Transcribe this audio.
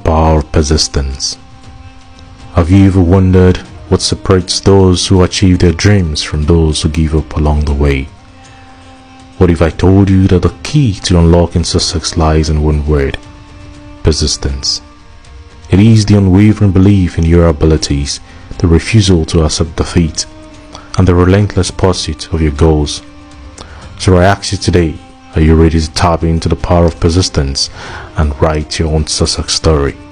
power of persistence. Have you ever wondered what separates those who achieve their dreams from those who give up along the way? What if I told you that the key to unlocking success lies in one word: persistence? It is the unwavering belief in your abilities, the refusal to accept defeat, and the relentless pursuit of your goals. So I ask you today, are you ready to tap into the power of persistence and write your own success story?